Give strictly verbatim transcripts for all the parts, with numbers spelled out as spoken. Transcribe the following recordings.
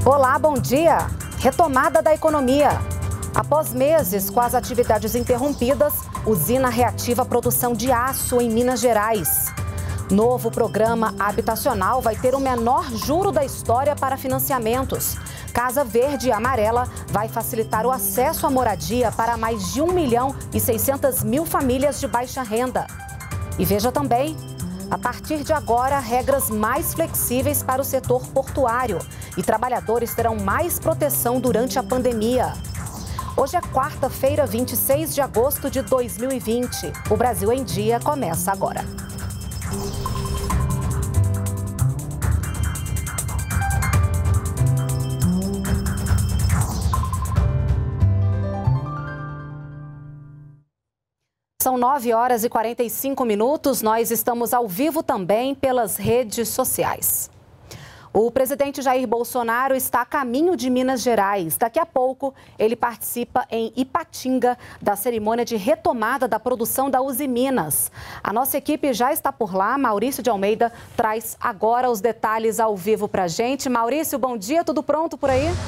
Olá, bom dia. Retomada da economia. Após meses com as atividades interrompidas, usina reativa a produção de aço em Minas Gerais. Novo programa habitacional vai ter o menor juro da história para financiamentos. Casa Verde e Amarela vai facilitar o acesso à moradia para mais de um milhão e seiscentas mil famílias de baixa renda. E veja também, a partir de agora, regras mais flexíveis para o setor portuário e trabalhadores terão mais proteção durante a pandemia. Hoje é quarta-feira, vinte e seis de agosto de dois mil e vinte. O Brasil em Dia começa agora. São nove horas e quarenta e cinco minutos. Nós estamos ao vivo também pelas redes sociais. O presidente Jair Bolsonaro está a caminho de Minas Gerais. Daqui a pouco, ele participa em Ipatinga da cerimônia de retomada da produção da Usiminas. A nossa equipe já está por lá. Maurício de Almeida traz agora os detalhes ao vivo para a gente. Maurício, bom dia. Tudo pronto por aí?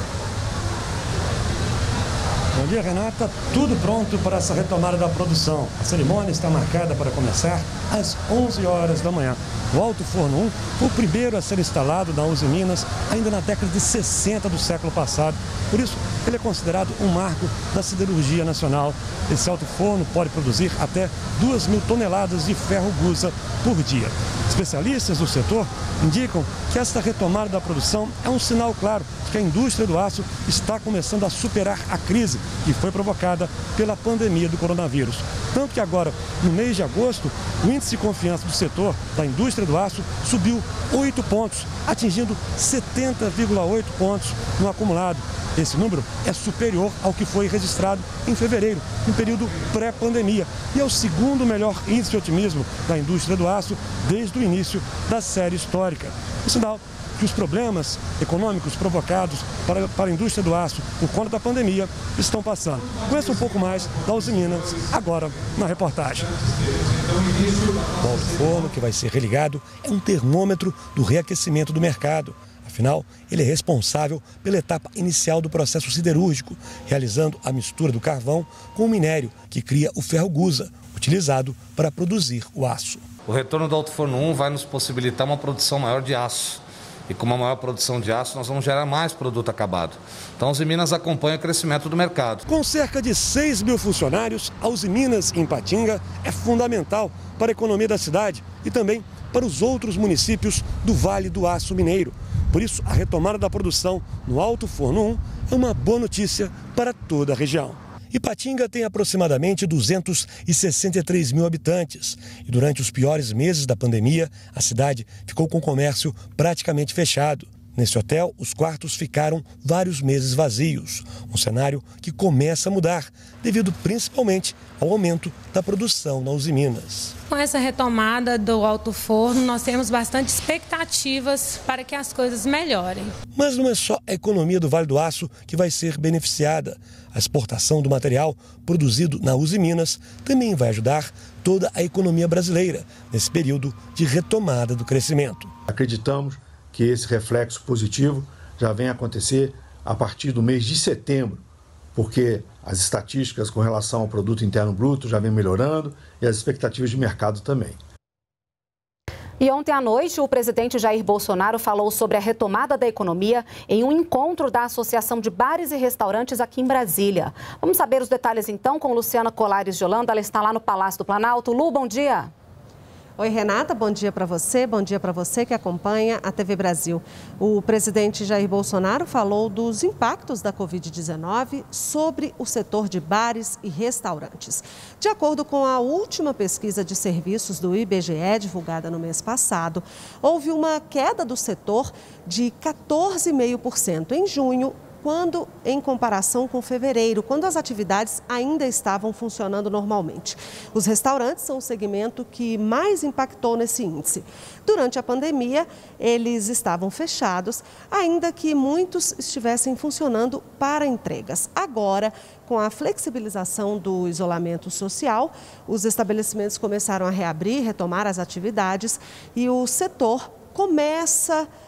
Bom dia, Renata. Tudo pronto para essa retomada da produção. A cerimônia está marcada para começar às onze horas da manhã. O Alto Forno um foi o primeiro a ser instalado na Usiminas ainda na década de sessenta do século passado. Por isso, ele é considerado um marco da siderurgia nacional. Esse alto forno pode produzir até duas mil toneladas de ferro-gusa por dia. Especialistas do setor indicam que esta retomada da produção é um sinal claro de que a indústria do aço está começando a superar a crise que foi provocada pela pandemia do coronavírus. Tanto que agora, no mês de agosto, o índice de confiança do setor da indústria do aço subiu oito pontos, atingindo setenta vírgula oito pontos no acumulado. Esse número é superior ao que foi registrado em fevereiro, no período pré-pandemia, e é o segundo melhor índice de otimismo da indústria do aço desde o início da série histórica. O sinal que os problemas econômicos provocados para, para a indústria do aço por conta da pandemia estão passando. Conheça um pouco mais da Usiminas agora na reportagem. O alto forno que vai ser religado é um termômetro do reaquecimento do mercado. Afinal, ele é responsável pela etapa inicial do processo siderúrgico, realizando a mistura do carvão com o minério que cria o ferro-gusa, utilizado para produzir o aço. O retorno do Alto Forno um vai nos possibilitar uma produção maior de aço. E com uma maior produção de aço, nós vamos gerar mais produto acabado. Então, a Usiminas acompanha o crescimento do mercado. Com cerca de seis mil funcionários, a Usiminas em Ipatinga é fundamental para a economia da cidade e também para os outros municípios do Vale do Aço Mineiro. Por isso, a retomada da produção no Alto Forno um é uma boa notícia para toda a região. Ipatinga tem aproximadamente duzentos e sessenta e três mil habitantes e durante os piores meses da pandemia, a cidade ficou com o comércio praticamente fechado. Nesse hotel, os quartos ficaram vários meses vazios, um cenário que começa a mudar, devido principalmente ao aumento da produção na Usiminas. Com essa retomada do Alto Forno, nós temos bastante expectativas para que as coisas melhorem. Mas não é só a economia do Vale do Aço que vai ser beneficiada. A exportação do material produzido na Usiminas também vai ajudar toda a economia brasileira nesse período de retomada do crescimento. Acreditamos que esse reflexo positivo já vem acontecer a partir do mês de setembro, porque as estatísticas com relação ao produto interno bruto já vem melhorando e as expectativas de mercado também. E ontem à noite, o presidente Jair Bolsonaro falou sobre a retomada da economia em um encontro da Associação de Bares e Restaurantes aqui em Brasília. Vamos saber os detalhes então com Luciana Colares de Holanda. Ela está lá no Palácio do Planalto. Lu, bom dia. Oi, Renata, bom dia para você, bom dia para você que acompanha a T V Brasil. O presidente Jair Bolsonaro falou dos impactos da covid dezenove sobre o setor de bares e restaurantes. De acordo com a última pesquisa de serviços do I B G E, divulgada no mês passado, houve uma queda do setor de quatorze vírgula cinco por cento em junho, quando em comparação com fevereiro, quando as atividades ainda estavam funcionando normalmente. Os restaurantes são o segmento que mais impactou nesse índice. Durante a pandemia, eles estavam fechados, ainda que muitos estivessem funcionando para entregas. Agora, com a flexibilização do isolamento social, os estabelecimentos começaram a reabrir, retomar as atividades e o setor começa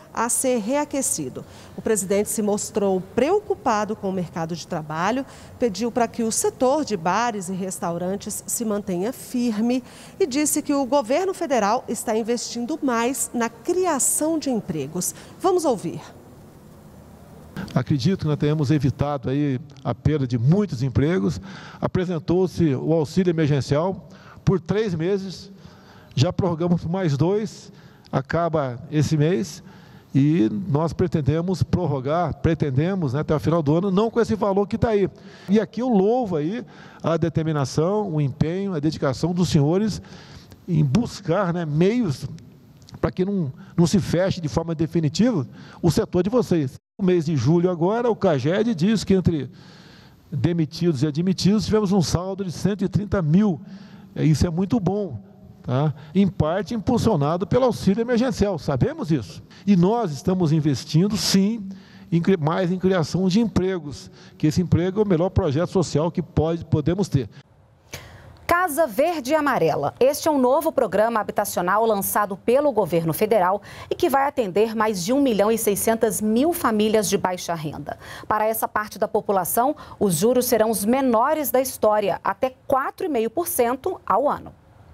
a ser reaquecido. O presidente se mostrou preocupado com o mercado de trabalho, pediu para que o setor de bares e restaurantes se mantenha firme e disse que o governo federal está investindo mais na criação de empregos. Vamos ouvir. Acredito que nós tenhamos evitado aí a perda de muitos empregos. Apresentou-se o auxílio emergencial por três meses, já prorrogamos por mais dois, acaba esse mês e nós pretendemos prorrogar, pretendemos né, até o final do ano, não com esse valor que está aí. E aqui eu louvo aí a determinação, o empenho, a dedicação dos senhores em buscar né, meios para que não, não se feche de forma definitiva o setor de vocês. No mês de julho agora, o CAGED diz que entre demitidos e admitidos tivemos um saldo de cento e trinta mil. Isso é muito bom, tá? Em parte impulsionado pelo auxílio emergencial, sabemos isso. E nós estamos investindo, sim, em, mais em criação de empregos, que esse emprego é o melhor projeto social que pode, podemos ter. Casa Verde e Amarela. Este é um novo programa habitacional lançado pelo governo federal e que vai atender mais de um milhão e seiscentas mil famílias de baixa renda. Para essa parte da população, os juros serão os menores da história, até quatro vírgula cinco por cento ao ano.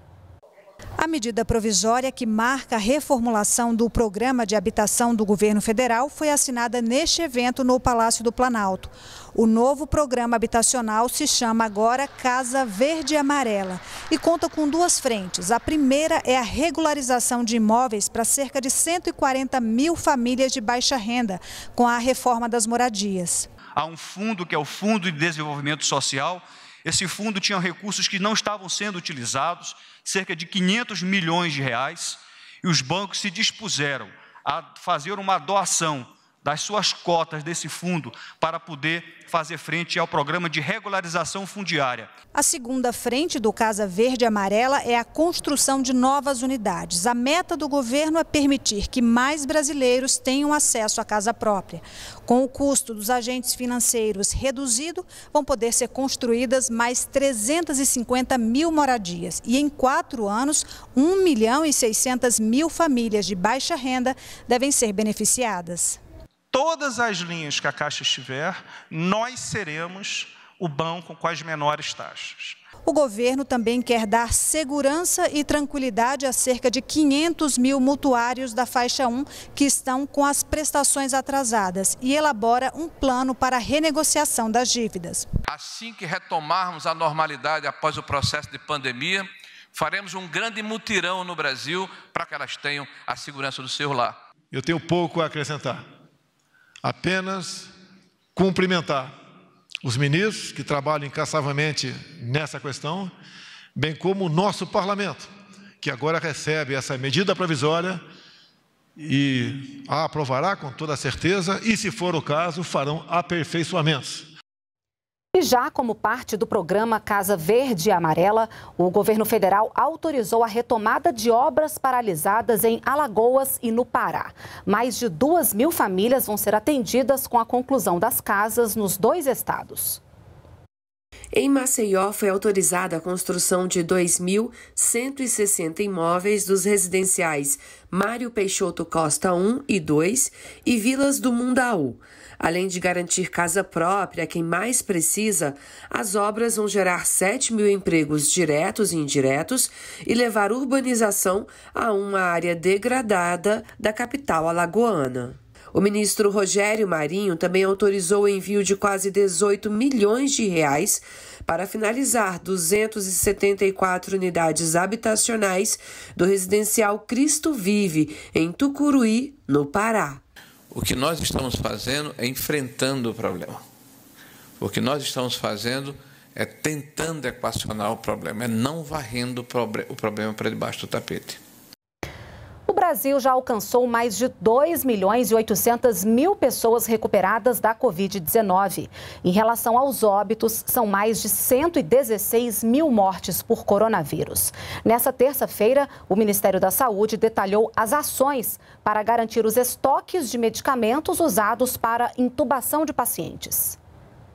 A medida provisória que marca a reformulação do programa de habitação do governo federal foi assinada neste evento no Palácio do Planalto. O novo programa habitacional se chama agora Casa Verde e Amarela e conta com duas frentes. A primeira é a regularização de imóveis para cerca de cento e quarenta mil famílias de baixa renda, com a reforma das moradias. Há um fundo que é o Fundo de Desenvolvimento Social. Esse fundo tinha recursos que não estavam sendo utilizados, cerca de quinhentos milhões de reais, e os bancos se dispuseram a fazer uma doação das suas cotas desse fundo para poder fazer frente ao programa de regularização fundiária. A segunda frente do Casa Verde e Amarela é a construção de novas unidades. A meta do governo é permitir que mais brasileiros tenham acesso à casa própria. Com o custo dos agentes financeiros reduzido, vão poder ser construídas mais trezentas e cinquenta mil moradias. E em quatro anos, um milhão e seiscentas mil famílias de baixa renda devem ser beneficiadas. Todas as linhas que a Caixa estiver, nós seremos o banco com as menores taxas. O governo também quer dar segurança e tranquilidade a cerca de quinhentos mil mutuários da faixa um que estão com as prestações atrasadas e elabora um plano para a renegociação das dívidas. Assim que retomarmos a normalidade após o processo de pandemia, faremos um grande mutirão no Brasil para que elas tenham a segurança do seu lar. Eu tenho pouco a acrescentar. Apenas cumprimentar os ministros que trabalham incansavelmente nessa questão, bem como o nosso parlamento, que agora recebe essa medida provisória e a aprovará com toda certeza e, se for o caso, farão aperfeiçoamentos. E já como parte do programa Casa Verde e Amarela, o governo federal autorizou a retomada de obras paralisadas em Alagoas e no Pará. Mais de duas mil famílias vão ser atendidas com a conclusão das casas nos dois estados. Em Maceió, foi autorizada a construção de dois mil cento e sessenta imóveis dos residenciais Mário Peixoto Costa um e dois e Vilas do Mundaú. Além de garantir casa própria a quem mais precisa, as obras vão gerar sete mil empregos diretos e indiretos e levar urbanização a uma área degradada da capital alagoana. O ministro Rogério Marinho também autorizou o envio de quase dezoito milhões de reais para finalizar duzentas e setenta e quatro unidades habitacionais do residencial Cristo Vive, em Tucuruí, no Pará. O que nós estamos fazendo é enfrentando o problema. O que nós estamos fazendo é tentando equacionar o problema, é não varrendo o problema para debaixo do tapete. O Brasil já alcançou mais de dois milhões e oitocentas mil pessoas recuperadas da covid dezenove. Em relação aos óbitos, são mais de cento e dezesseis mil mortes por coronavírus. Nessa terça-feira, o Ministério da Saúde detalhou as ações para garantir os estoques de medicamentos usados para intubação de pacientes.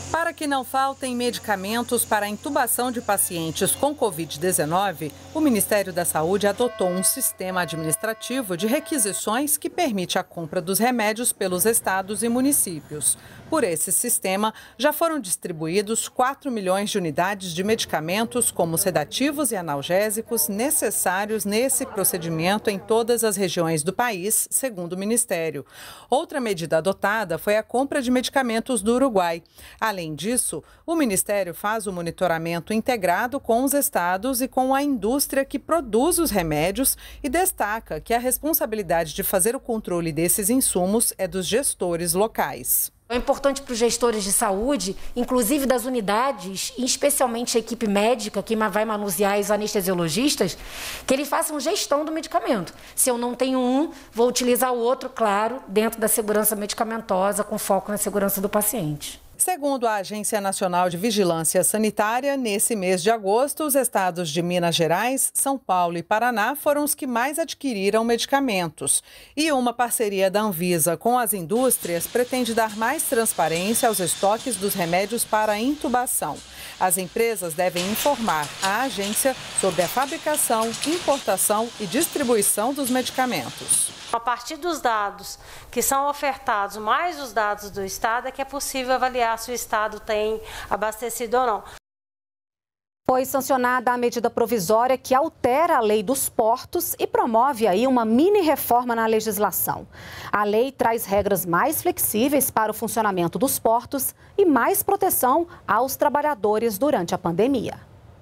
Para que não faltem medicamentos para a intubação de pacientes com covid dezenove, o Ministério da Saúde adotou um sistema administrativo de requisições que permite a compra dos remédios pelos estados e municípios. Por esse sistema, já foram distribuídos quatro milhões de unidades de medicamentos como sedativos e analgésicos necessários nesse procedimento em todas as regiões do país, segundo o Ministério. Outra medida adotada foi a compra de medicamentos do Uruguai. Além disso, o Ministério faz o monitoramento integrado com os estados e com a indústria que produz os remédios e destaca que a responsabilidade de fazer o controle desses insumos é dos gestores locais. É importante para os gestores de saúde, inclusive das unidades, especialmente a equipe médica, que vai manusear os anestesiologistas, que eles façam gestão do medicamento. Se eu não tenho um, vou utilizar o outro, claro, dentro da segurança medicamentosa, com foco na segurança do paciente. Segundo a Agência Nacional de Vigilância Sanitária, nesse mês de agosto, os estados de Minas Gerais, São Paulo e Paraná foram os que mais adquiriram medicamentos. E uma parceria da Anvisa com as indústrias pretende dar mais transparência aos estoques dos remédios para a intubação. As empresas devem informar a agência sobre a fabricação, importação e distribuição dos medicamentos. A partir dos dados que são ofertados, mais os dados do Estado, é que é possível avaliar se o Estado tem abastecido ou não. Foi sancionada a medida provisória que altera a lei dos portos e promove aí uma mini reforma na legislação. A lei traz regras mais flexíveis para o funcionamento dos portos e mais proteção aos trabalhadores durante a pandemia.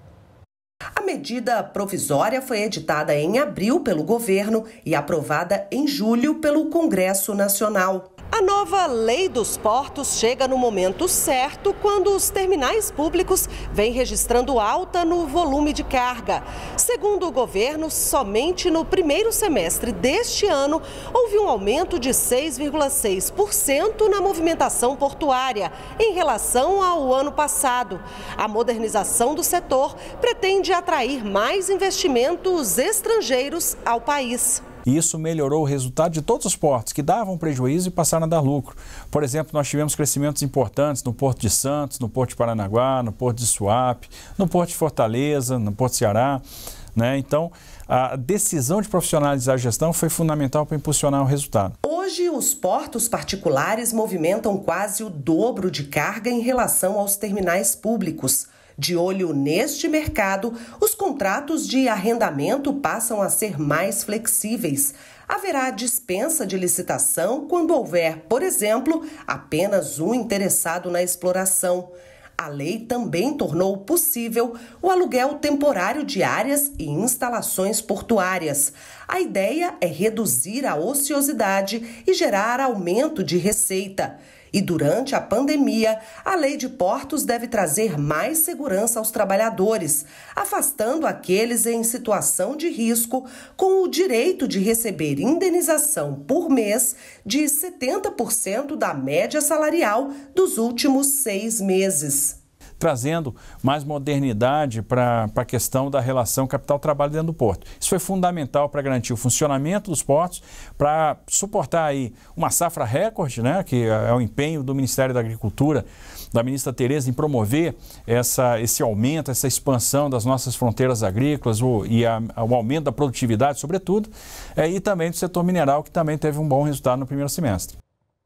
A medida provisória foi editada em abril pelo governo e aprovada em julho pelo Congresso Nacional. A nova Lei dos Portos chega no momento certo quando os terminais públicos vêm registrando alta no volume de carga. Segundo o governo, somente no primeiro semestre deste ano houve um aumento de seis vírgula seis por cento na movimentação portuária em relação ao ano passado. A modernização do setor pretende atrair mais investimentos estrangeiros ao país. E isso melhorou o resultado de todos os portos que davam prejuízo e passaram a dar lucro. Por exemplo, nós tivemos crescimentos importantes no Porto de Santos, no Porto de Paranaguá, no Porto de Suape, no Porto de Fortaleza, no Porto de Ceará. Né? Então, a decisão de profissionalizar a gestão foi fundamental para impulsionar o resultado. Hoje, os portos particulares movimentam quase o dobro de carga em relação aos terminais públicos. De olho neste mercado, os contratos de arrendamento passam a ser mais flexíveis. Haverá dispensa de licitação quando houver, por exemplo, apenas um interessado na exploração. A lei também tornou possível o aluguel temporário de áreas e instalações portuárias. A ideia é reduzir a ociosidade e gerar aumento de receita. E durante a pandemia, a Lei de Portos deve trazer mais segurança aos trabalhadores, afastando aqueles em situação de risco com o direito de receber indenização por mês de setenta por cento da média salarial dos últimos seis meses. Trazendo mais modernidade para a questão da relação capital-trabalho dentro do porto. Isso foi fundamental para garantir o funcionamento dos portos, para suportar aí uma safra recorde, né, que é o empenho do Ministério da Agricultura, da ministra Tereza, em promover essa, esse aumento, essa expansão das nossas fronteiras agrícolas o, e a, o aumento da produtividade, sobretudo, é, e também do setor mineral, que também teve um bom resultado no primeiro semestre.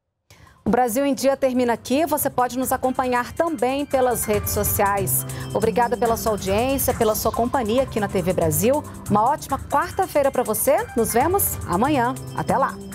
O Brasil em Dia termina aqui. Você pode nos acompanhar também pelas redes sociais. Obrigada pela sua audiência, pela sua companhia aqui na T V Brasil. Uma ótima quarta-feira para você. Nos vemos amanhã. Até lá.